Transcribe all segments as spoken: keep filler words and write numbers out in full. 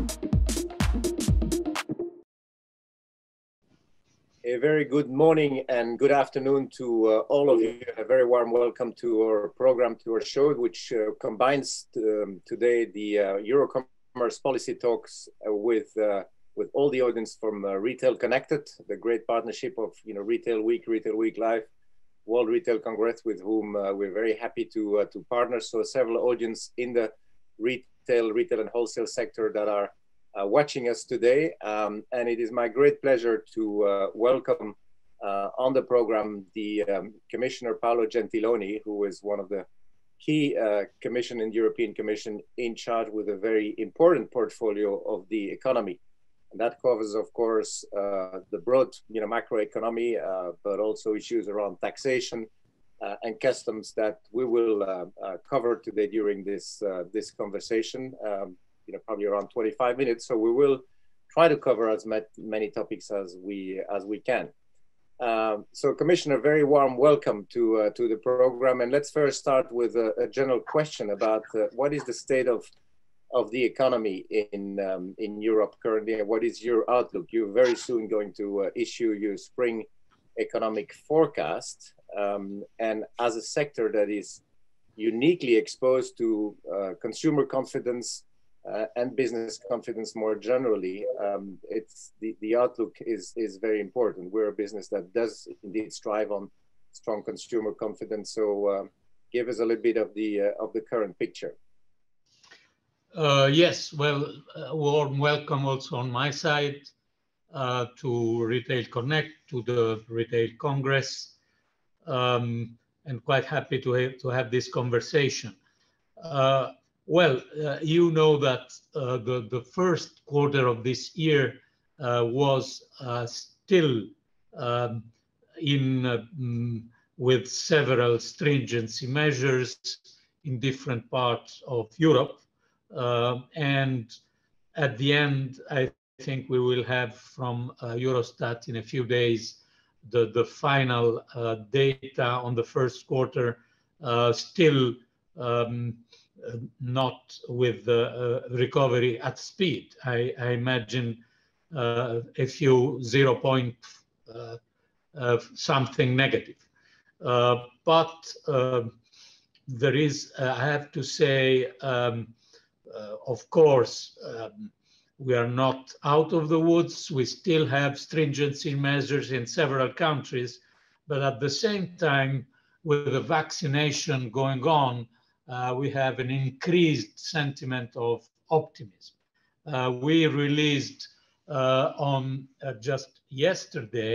A very good morning and good afternoon to uh, all of you. A very warm welcome to our program, to our show, which uh, combines um, today the uh, EuroCommerce policy talks uh, with uh, with all the audience from uh, Retail Connected, the great partnership of you know Retail Week, Retail Week Live, World Retail Congress, with whom uh, we're very happy to uh, to partner. So several audience in the retail, retail and wholesale sector that are Uh, watching us today, um, and it is my great pleasure to uh, welcome uh, on the program the um, Commissioner Paolo Gentiloni, who is one of the key uh, commission in the European Commission in charge with a very important portfolio of the economy. And that covers, of course, uh, the broad you know, macroeconomy, uh, but also issues around taxation uh, and customs that we will uh, uh, cover today during this, uh, this conversation. Um, you know, probably around twenty-five minutes. So we will try to cover as many topics as we as we can. Um, so Commissioner, very warm welcome to uh, to the program. And let's first start with a, a general question about uh, what is the state of of the economy in um, in Europe currently, and what is your outlook? You're very soon going to uh, issue your spring economic forecast, um, and as a sector that is uniquely exposed to uh, consumer confidence Uh, and business confidence more generally, um, it's the, the outlook is, is very important. We're a business that does indeed strive on strong consumer confidence. So uh, give us a little bit of the, uh, of the current picture. Uh, yes, well, a warm welcome also on my side uh, to Retail Connect, to the Retail Congress, um, and quite happy to have, to have this conversation. Uh, Well, uh, you know that uh, the, the first quarter of this year uh, was uh, still um, in uh, mm, with several stringency measures in different parts of Europe. Uh, and at the end, I think we will have from uh, Eurostat in a few days the, the final uh, data on the first quarter, uh, still um, Uh, not with the uh, recovery at speed. I, I imagine uh, a few zero point uh, uh, something negative. Uh, but uh, there is, uh, I have to say, um, uh, of course, um, we are not out of the woods. We still have stringency measures in several countries, but at the same time, with the vaccination going on, Uh, we have an increased sentiment of optimism. Uh, we released uh, on uh, just yesterday,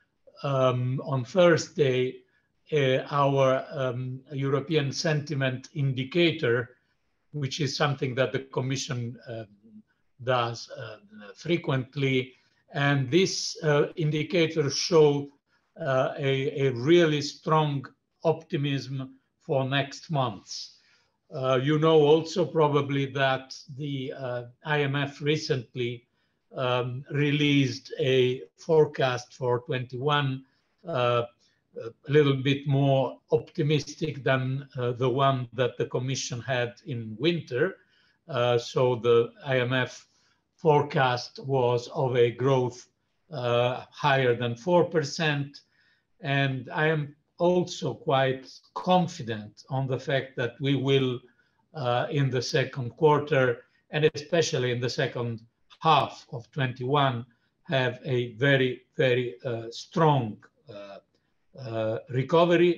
um, on Thursday, uh, our um, European sentiment indicator, which is something that the Commission uh, does uh, frequently. And this uh, indicator showed uh, a, a really strong optimism for next months. Uh, you know also probably that the uh, I M F recently um, released a forecast for twenty-one, uh, a little bit more optimistic than uh, the one that the Commission had in winter. Uh, so the I M F forecast was of a growth uh, higher than four percent. And I am also quite confident on the fact that we will, uh, in the second quarter, and especially in the second half of twenty-one, have a very, very uh, strong uh, uh, recovery.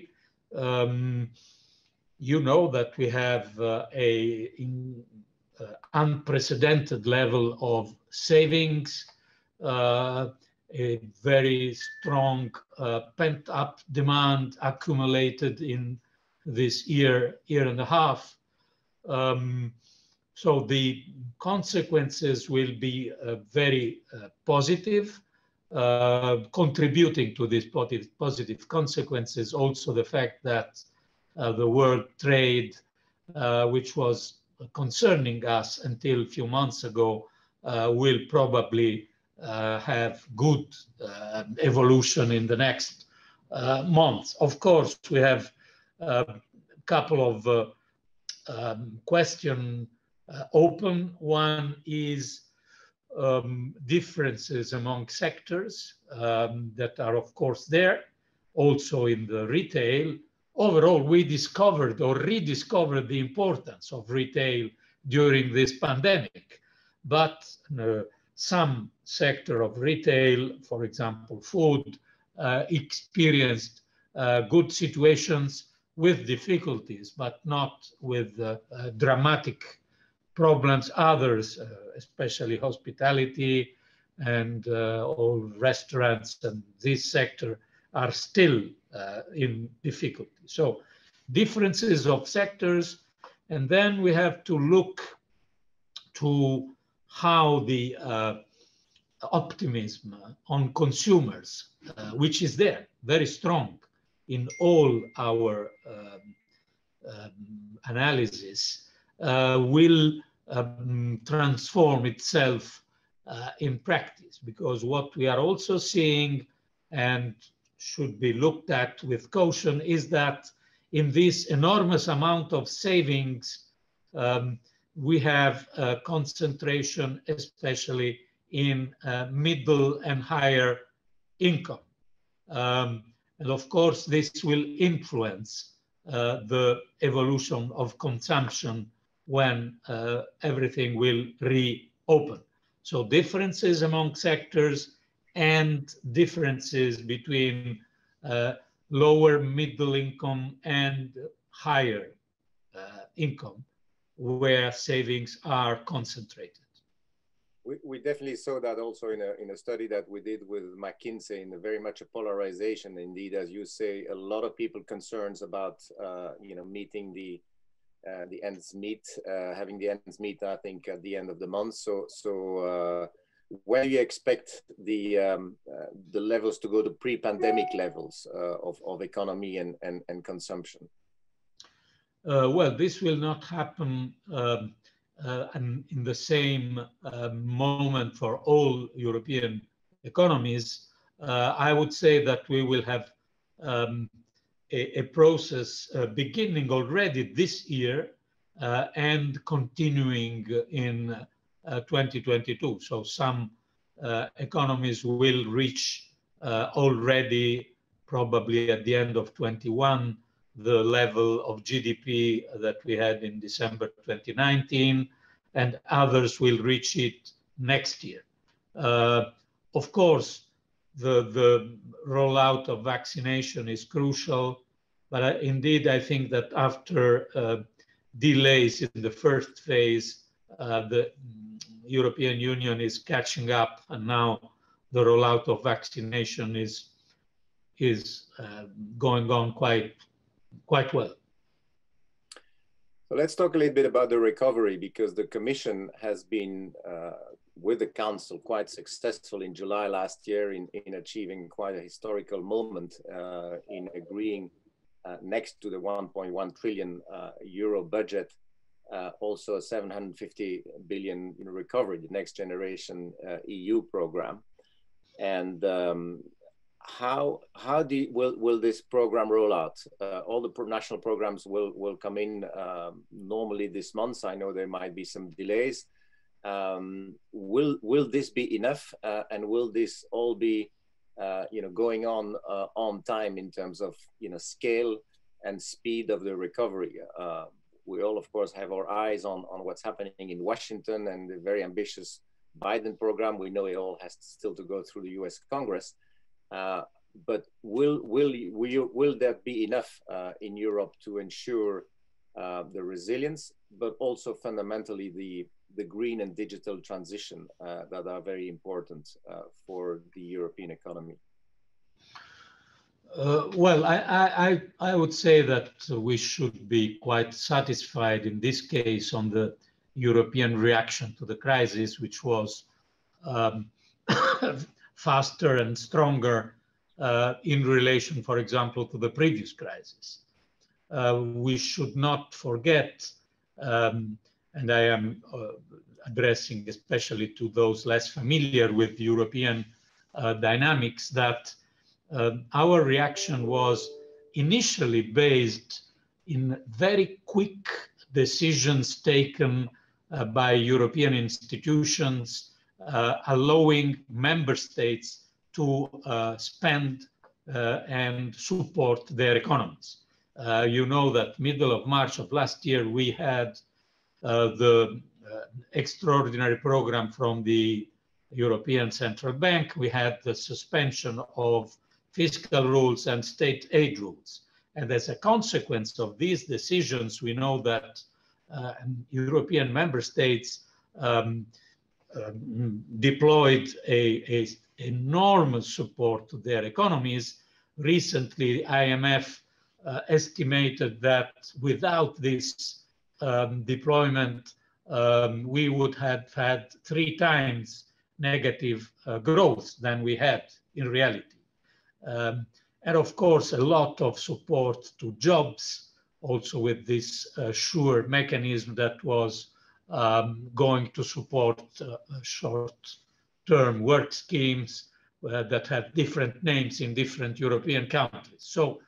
Um, you know that we have uh, a in, uh, unprecedented level of savings, uh, a very strong uh, pent-up demand accumulated in this year, year and a half. Um, so the consequences will be uh, very uh, positive. Uh, contributing to these positive, positive consequences, also the fact that uh, the world trade, uh, which was concerning us until a few months ago, uh, will probably Uh, have good uh, evolution in the next uh, months. Of course, we have a couple of uh, um, questions uh, open. One is um, differences among sectors um, that are, of course, there, also in the retail. Overall, we discovered or rediscovered the importance of retail during this pandemic. But uh, some sector of retail, for example, food, uh, experienced uh, good situations with difficulties, but not with uh, uh, dramatic problems. Others, uh, especially hospitality and uh, all restaurants and this sector, are still uh, in difficulty. So differences of sectors, and then we have to look to how the uh, optimism on consumers, uh, which is there, very strong in all our um, um, analysis, uh, will um, transform itself uh, in practice. Because what we are also seeing, and should be looked at with caution, is that in this enormous amount of savings, um, we have a concentration, especially in uh, middle and higher income. Um, and of course, this will influence uh, the evolution of consumption when uh, everything will reopen. So differences among sectors and differences between uh, lower middle income and higher uh, income, where savings are concentrated. We, we definitely saw that also in a, in a study that we did with McKinsey, in a very much a polarization. Indeed, as you say, a lot of people concerns about, uh, you know, meeting the uh, the ends meet, uh, having the ends meet, I think, at the end of the month. So, so uh, when do you expect the um, uh, the levels to go to pre-pandemic levels uh, of, of economy and, and, and consumption? Uh, well, this will not happen um, uh, in the same uh, moment for all European economies. Uh, I would say that we will have um, a, a process uh, beginning already this year uh, and continuing in uh, twenty twenty-two. So some uh, economies will reach uh, already probably at the end of twenty-one the level of G D P that we had in December twenty nineteen, and others will reach it next year. Uh, of course, the, the rollout of vaccination is crucial, but I, indeed, I think that after uh, delays in the first phase, uh, the European Union is catching up, and now the rollout of vaccination is, is uh, going on quite quite well. So let's talk a little bit about the recovery, because the Commission has been uh, with the Council quite successful in July last year in, in achieving quite a historical moment uh, in agreeing uh, next to the one point one trillion uh, euro budget, uh, also a seven hundred fifty billion you know, recovery, the Next Generation uh, E U program. And um, How how do you, will will this program roll out? Uh, all the pro national programs will will come in uh, normally this month. I know there might be some delays. Um, will will this be enough? Uh, and will this all be uh, you know going on uh, on time in terms of you know scale and speed of the recovery? Uh, we all, of course, have our eyes on on what's happening in Washington and the very ambitious Biden program. We know it all has still to go through the U S Congress. Uh, but will will will will that be enough uh, in Europe to ensure uh, the resilience, but also fundamentally the the green and digital transition uh, that are very important uh, for the European economy? Uh, well, I, I I would say that we should be quite satisfied in this case on the European reaction to the crisis, which was um, faster and stronger uh, in relation, for example, to the previous crisis. Uh, we should not forget, um, and I am uh, addressing especially to those less familiar with European uh, dynamics, that uh, our reaction was initially based in very quick decisions taken uh, by European institutions uh, allowing member states to uh, spend uh, and support their economies. Uh, you know that middle of March of last year, we had uh, the uh, extraordinary program from the European Central Bank. We had the suspension of fiscal rules and state aid rules. And as a consequence of these decisions, we know that uh, European member states um, uh, deployed a, a enormous support to their economies. Recently, I M F uh, estimated that without this um, deployment, um, we would have had three times negative uh, growth than we had in reality. Um, and of course, a lot of support to jobs, also with this uh, SURE mechanism that was um, going to support uh, short-term work schemes uh, that have different names in different European countries. So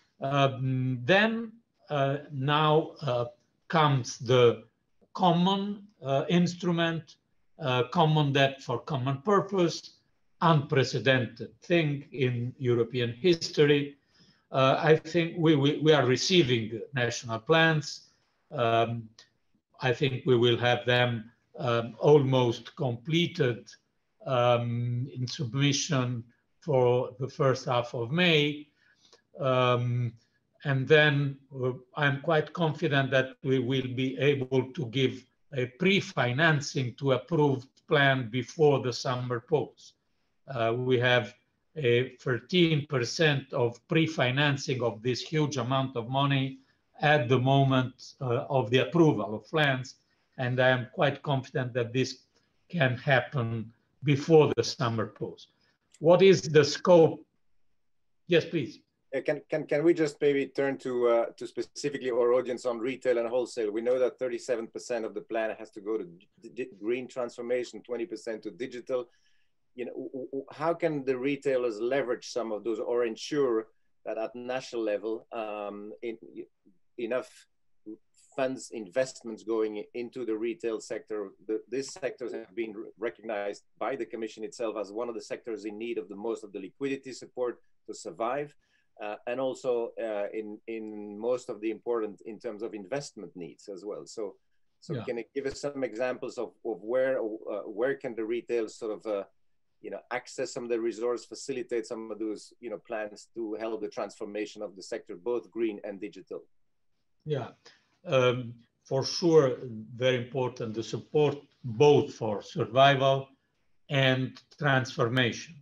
um, then uh, now uh, comes the common uh, instrument, uh, common debt for common purpose, unprecedented thing in European history. Uh, I think we, we, we are receiving national plans. Um, I think we will have them um, almost completed um, in submission for the first half of May. Um, and then uh, I'm quite confident that we will be able to give a pre-financing to approved plan before the summer pause. Uh, we have a thirteen percent of pre-financing of this huge amount of money at the moment uh, of the approval of plans. And I am quite confident that this can happen before the summer pause. What is the scope? Yes, please. Uh, can, can, can we just maybe turn to, uh, to specifically our audience on retail and wholesale? We know that thirty-seven percent of the plan has to go to green transformation, twenty percent to digital. You know, how can the retailers leverage some of those or ensure that at national level, um, in, enough funds, investments going into the retail sector? The, these sectors have been recognized by the Commission itself as one of the sectors in need of the most of the liquidity support to survive. Uh, and also uh, in, in most of the important in terms of investment needs as well. So, so yeah. Can you give us some examples of, of where, uh, where can the retail sort of, uh, you know, access some of the resource, facilitate some of those, you know, plans to help the transformation of the sector, both green and digital? Yeah, um, for sure, very important, the support both for survival and transformation.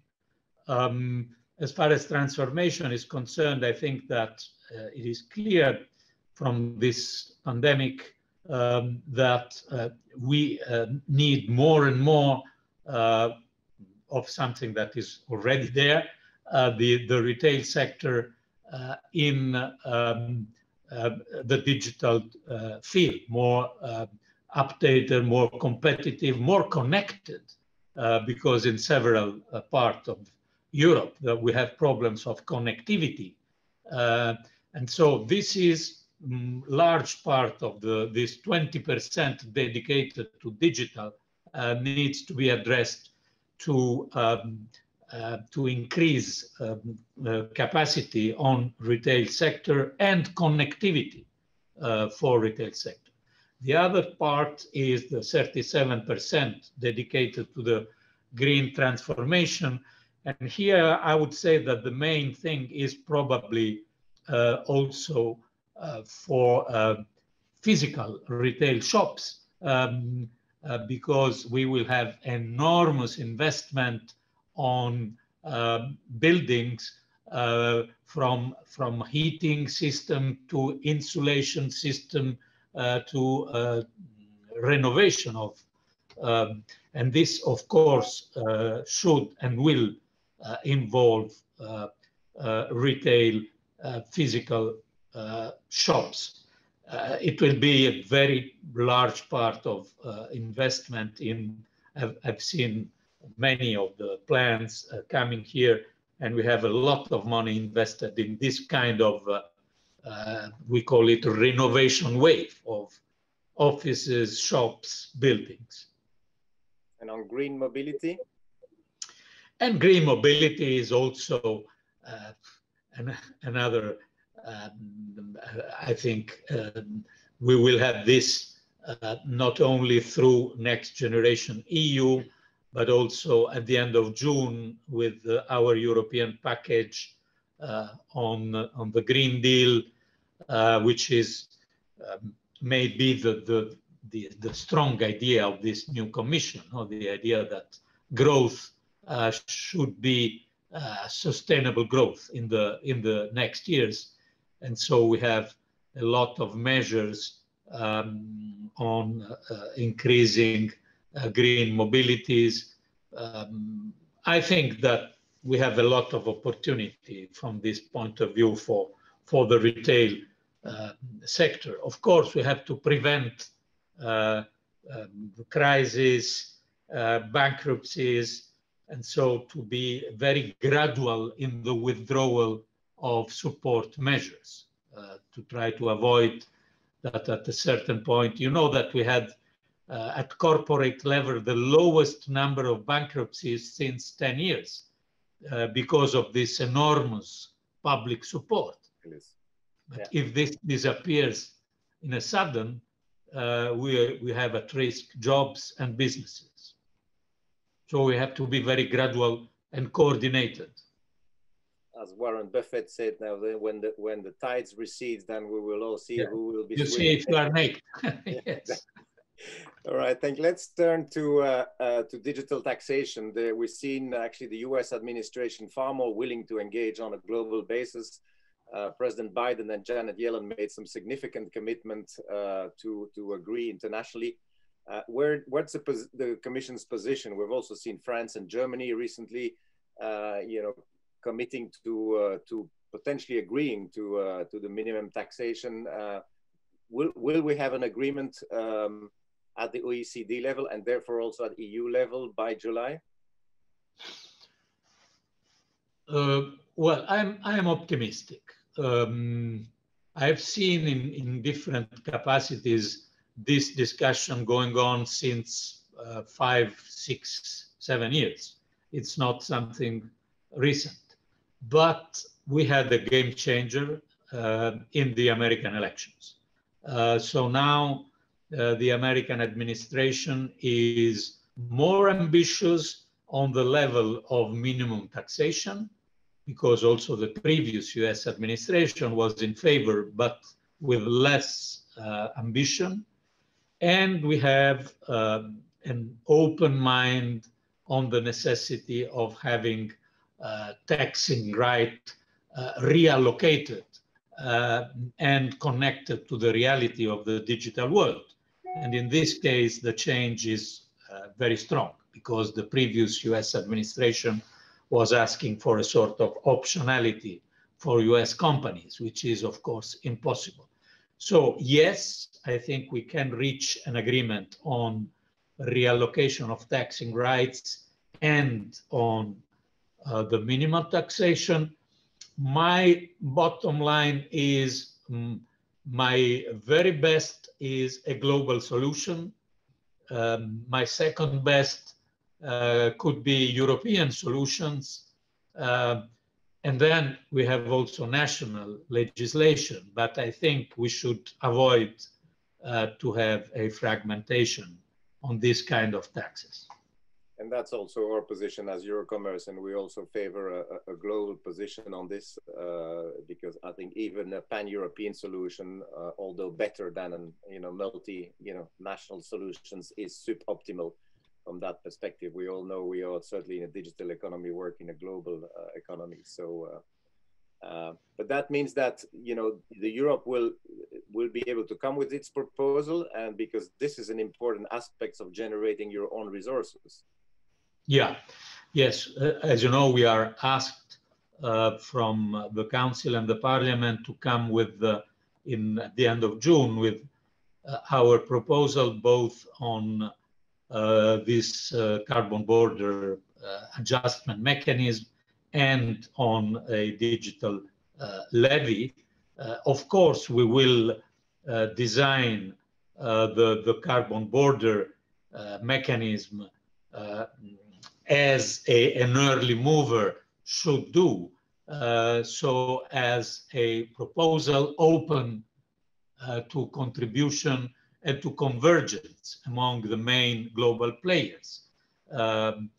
Um, As far as transformation is concerned, I think that uh, it is clear from this pandemic um, that uh, we uh, need more and more uh, of something that is already there, uh, the, the retail sector uh, in um, uh, the digital uh, field, more uh, updated, more competitive, more connected, uh, because in several uh, parts of Europe, that we have problems of connectivity. Uh, and so this is um, large part of the, this twenty percent dedicated to digital uh, needs to be addressed to, um, uh, to increase um, uh, capacity on retail sector and connectivity uh, for retail sector. The other part is the thirty-seven percent dedicated to the green transformation. And here I would say that the main thing is probably uh, also uh, for uh, physical retail shops, um, uh, because we will have enormous investment on uh, buildings uh, from, from heating system to insulation system uh, to uh, renovation of. Um, and this, of course, uh, should and will Uh, involve uh, uh, retail uh, physical uh, shops. Uh, it will be a very large part of uh, investment in, I've, I've seen many of the plans uh, coming here, and we have a lot of money invested in this kind of, uh, uh, we call it a renovation wave of offices, shops, buildings. And on green mobility? And green mobility is also uh, an, another, um, I think um, we will have this uh, not only through Next Generation E U, but also at the end of June with uh, our European package uh, on, on the Green Deal, uh, which is um, maybe the, the, the, the strong idea of this new commission, or the idea that growth uh, should be uh, sustainable growth in the, in the next years. And so we have a lot of measures um, on uh, increasing uh, green mobilities. Um, I think that we have a lot of opportunity from this point of view for, for the retail uh, sector. Of course, we have to prevent uh, um, crises, uh, bankruptcies, and so to be very gradual in the withdrawal of support measures uh, to try to avoid that at a certain point. You know that we had uh, at corporate level the lowest number of bankruptcies since ten years uh, because of this enormous public support. Yes. But Yeah. if this disappears in a sudden, uh, we, we have at risk jobs and businesses. So we have to be very gradual and coordinated. As Warren Buffett said, now that when the when the tides recede, then we will all see yeah. who will be you swimming. See if you are naked. Yes. All right, thank you. Let's turn to uh, uh, to digital taxation. There, we've seen actually the U S administration far more willing to engage on a global basis. Uh, President Biden and Janet Yellen made some significant commitment uh, to to agree internationally. Uh, where what's the, the Commission's position? We've also seen France and Germany recently, uh, you know, committing to uh, to potentially agreeing to uh, to the minimum taxation. Uh, will will we have an agreement um, at the O E C D level and therefore also at E U level by July? Uh, well, I'm I'm optimistic. Um, I've seen in in different capacities this discussion going on since uh, five, six, seven years. It's not something recent. But we had a game changer uh, in the American elections. Uh, so now uh, the American administration is more ambitious on the level of minimum taxation, because also the previous U S administration was in favor, but with less uh, ambition. And we have uh, an open mind on the necessity of having Uh, taxing right uh, reallocated uh, and connected to the reality of the digital world. And in this case, the change is uh, very strong because the previous U S administration was asking for a sort of optionality for U S companies, which is of course impossible. So yes, I think we can reach an agreement on reallocation of taxing rights and on Uh, the minimum taxation. My bottom line is um, my very best is a global solution. Um, my second best uh, could be European solutions. Uh, and then we have also national legislation, but I think we should avoid uh, to have a fragmentation on this kind of taxes. And that's also our position as EuroCommerce, and we also favor a, a global position on this uh, because I think even a pan-European solution, uh, although better than an you know multi you know national solutions, is suboptimal from that perspective. We all know we are certainly in a digital economy, work in a global uh, economy. So, uh, uh, but that means that you know the Europe will will be able to come with its proposal, and because this is an important aspect of generating your own resources. Yeah, yes. Uh, as you know, we are asked uh, from the Council and the Parliament to come with, the, in at the end of June, with uh, our proposal both on uh, this uh, carbon border uh, adjustment mechanism and on a digital uh, levy. Uh, of course, we will uh, design uh, the, the carbon border uh, mechanism uh, as a, an early mover should do, uh, so as a proposal open uh, to contribution and to convergence among the main global players. Um,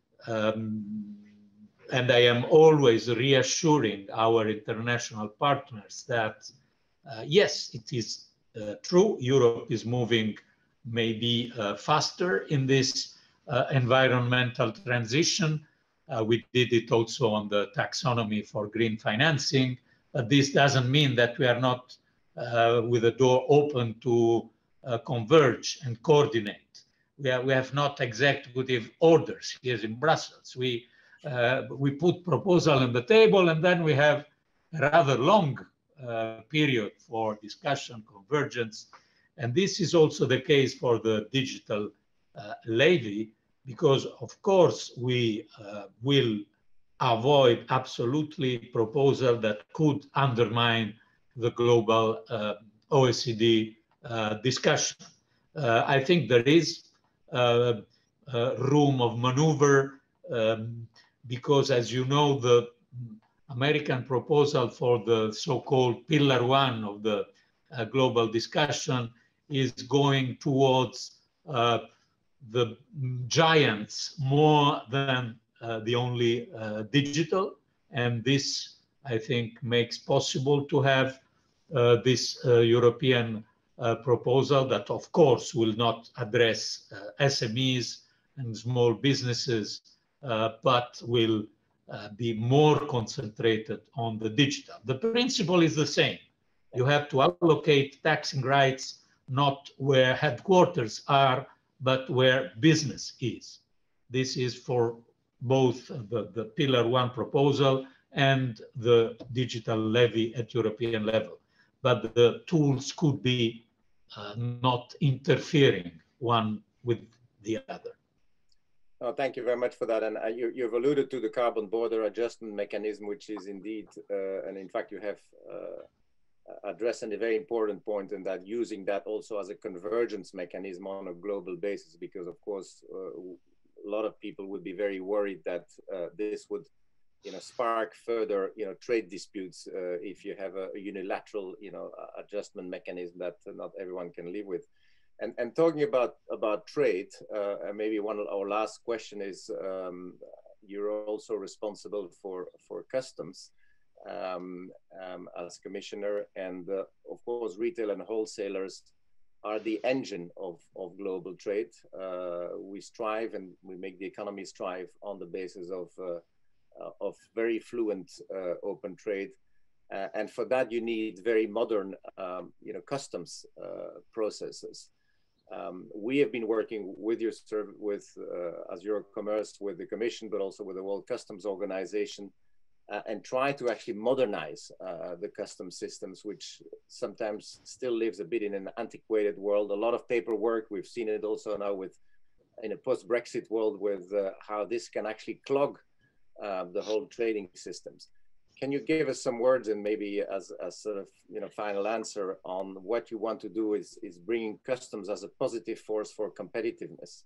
um, and I am always reassuring our international partners that, uh, yes, it is uh, true, Europe is moving maybe uh, faster in this uh, environmental transition. Uh, we did it also on the taxonomy for green financing, but this doesn't mean that we are not uh, with the door open to uh, converge and coordinate. We, are, we have not executive orders here in Brussels. We, uh, we put proposal on the table, and then we have a rather long uh, period for discussion, convergence. And this is also the case for the digital uh, levy, because of course we uh, will avoid absolutely proposal that could undermine the global uh, O E C D uh, discussion. Uh, I think there is uh, uh, room of maneuver um, because, as you know, the American proposal for the so-called pillar one of the uh, global discussion is going towards uh, the giants more than uh, the only uh, digital. And this, I think, makes possible to have uh, this uh, European uh, proposal that, of course, will not address uh, S M Es and small businesses, uh, but will uh, be more concentrated on the digital. The principle is the same. You have to allocate taxing rights not where headquarters are, but where business is. This is for both the, the pillar one proposal and the digital levy at European level. But the tools could be uh, not interfering one with the other. Oh, thank you very much for that. And uh, you, you've alluded to the carbon border adjustment mechanism, which is indeed, uh, and in fact, you have uh, addressing a very important point in that using that also as a convergence mechanism on a global basis, because of course uh, a lot of people would be very worried that uh, this would you know spark further you know trade disputes uh, if you have a, a unilateral you know adjustment mechanism that not everyone can live with. And and talking about about trade, uh, and maybe one of our last question is um, you're also responsible for for customs Um, um, as commissioner, and uh, of course retail and wholesalers are the engine of, of global trade. Uh, we strive and we make the economy strive on the basis of, uh, uh, of very fluent uh, open trade. Uh, and for that you need very modern um, you know, customs uh, processes. Um, we have been working with your with uh, as EuroCommerce, with the Commission, but also with the World Customs Organization, Uh, and try to actually modernize uh, the customs systems, which sometimes still lives a bit in an antiquated world. A lot of paperwork. We've seen it also now with in a post-Brexit world with uh, how this can actually clog uh, the whole trading systems. Can you give us some words and maybe as a sort of you know final answer on what you want to do is, is bringing customs as a positive force for competitiveness?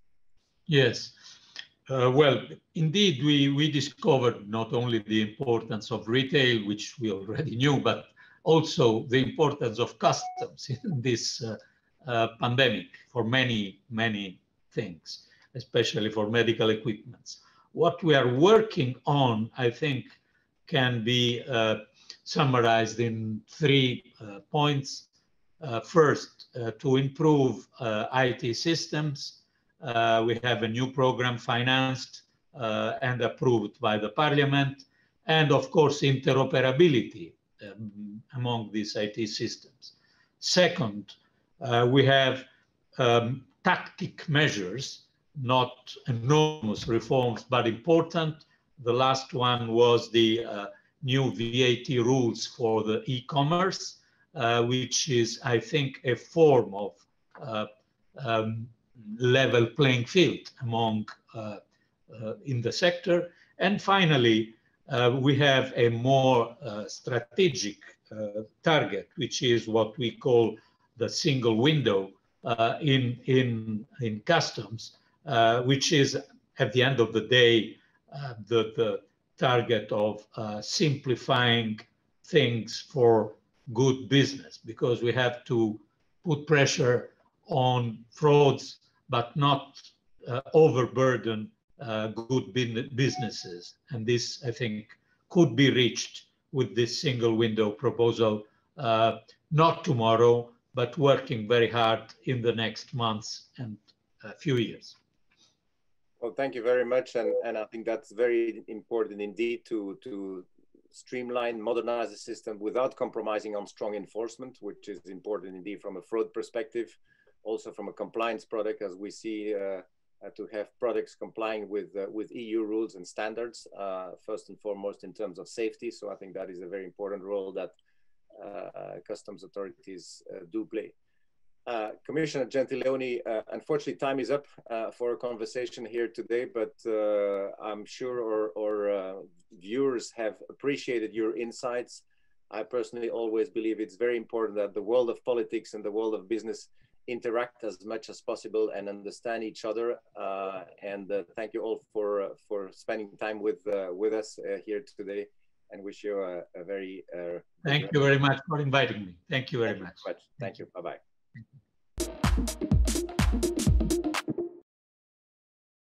Yes. Uh, well, indeed, we, we discovered not only the importance of retail, which we already knew, but also the importance of customs in this uh, uh, pandemic for many, many things, especially for medical equipments. What we are working on, I think, can be uh, summarized in three uh, points. Uh, first, uh, to improve uh, I T systems. Uh, we have a new program financed uh, and approved by the Parliament, and of course interoperability um, among these I T systems. Second, uh, we have um, tactic measures, not enormous reforms, but important. The last one was the uh, new V A T rules for the e-commerce, uh, which is, I think, a form of uh, um, level playing field among uh, uh, in the sector. And finally, uh, we have a more uh, strategic uh, target, which is what we call the single window uh, in, in, in customs, uh, which is at the end of the day, uh, the, the target of uh, simplifying things for good business, because we have to put pressure on frauds, but not uh, overburden uh, good businesses. And this, I think, could be reached with this single window proposal, uh, not tomorrow, but working very hard in the next months and a few years. Well, thank you very much. And, and I think that's very important indeed to, to streamline, modernize the system without compromising on strong enforcement, which is important indeed from a fraud perspective, also from a compliance product, as we see uh, uh, to have products complying with, uh, with E U rules and standards, uh, first and foremost in terms of safety. So I think that is a very important role that uh, customs authorities uh, do play. Uh, Commissioner Gentiloni, uh, unfortunately time is up uh, for a conversation here today, but uh, I'm sure our, our uh, viewers have appreciated your insights. I personally always believe it's very important that the world of politics and the world of business interact as much as possible and understand each other. Uh, and uh, thank you all for, uh, for spending time with, uh, with us uh, here today, and wish you a, a very... Uh, thank you very much for inviting me. Thank you very thank much. You much. Thank you. Bye-bye. Thank you.